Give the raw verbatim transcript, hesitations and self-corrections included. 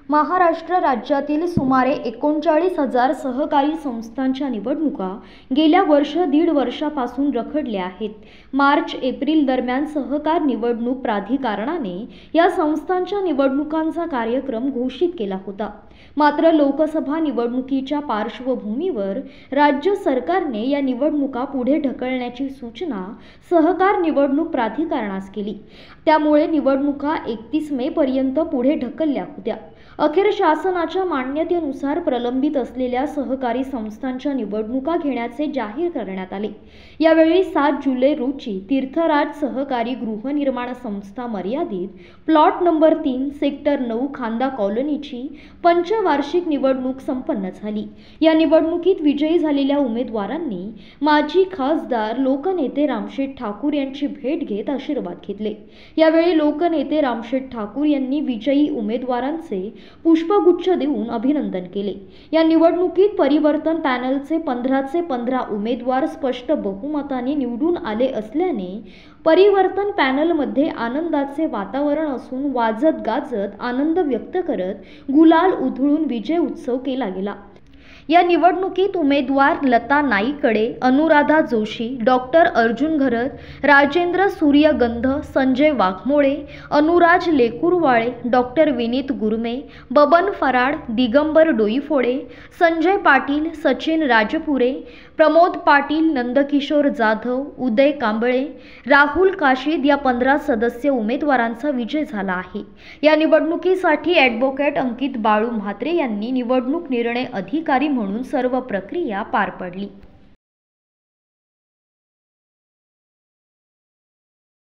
महाराष्ट्र राज्यातील सुमारे एकोणचाळीस हजार सहकारी संस्थांच्या निवडणुका गेल्या वर्ष दीड वर्षापासून रखडल्या आहेत। मार्च एप्रिल दरम्यान सहकार निवडणूक प्राधिकरणाने या संस्थांच्या निवडणुकांचा कार्यक्रम घोषित केला होता। मात्र लोकसभा निवडणुकीच्या पार्श्वभूमीवर राज्य सरकारने या निवडणुका पुढे ढकलण्याची सूचना सहकार निवडणूक प्राधिकरणास केली। त्यामुळे निवडणुका एकतीस मे पर्यंत पुढे ढकलल्या होत्या। अखेर शासनाच्या मान्यतेनुसार प्रलंबित असलेल्या सहकारी संस्थांच्या निवडणुका घेण्याचे जाहीर करण्यात आले। यावेळी सात जुलै रोजी तीर्थराज सहकारी गृहनिर्माण संस्था मर्यादित प्लॉट नंबर तीन सेक्टर नऊ खांदा कॉलनीची पंचवार्षिक निवडणूक संपन्न झाली। या निवडणुकीत विजयी झालेल्या उमेदवारांनी माजी खासदार लोकनेते रामशेठ ठाकूर यांची भेट घेत आशीर्वाद घेतले। यावेळी लोकनेते रामशेठ ठाकूर यांनी विजयी उमेदवारांचे पुष्पगुच्छ देऊन अभिनंदन केले। या निवडणुकीत परिवर्तन पॅनलचे पंधराचे पंधरा उमेदवार स्पष्ट बहुमताने निवडून आले असल्याने परिवर्तन पॅनलमध्ये आनंदाचे वातावरण असून वाजत गाजत आनंद व्यक्त करत गुलाल उधळून विजय उत्सव केला गेला। या निवडणुकीत उमेदवार लता नाईकडे, अनुराधा जोशी, डॉक्टर अर्जुन घरत, राजेंद्र सूर्यगंध, संजय वाघमोळे, अनुराज लेकुरवाळे, डॉक्टर विनीत गुरमे, बबन फराड, दिगंबर डोईफोडे, संजय पाटील, सचिन राजपुरे, प्रमोद पाटील, नंदकिशोर जाधव, उदय कांबळे, राहुल काशीद या पंधरा सदस्य उमेदवारांचा विजय झाला आहे। या निवडणुकीसाठी ॲडव्होकेट अंकित बाळू म्हात्रे यांनी निवडणूक निर्णय अधिकारी म्हणून सर्व प्रक्रिया पार पडली।